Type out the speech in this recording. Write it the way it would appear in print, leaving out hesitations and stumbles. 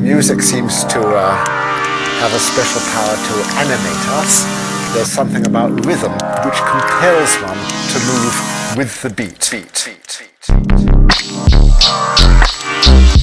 music seems to have a special power to animate us. There's something about rhythm which compels one to move with the beat.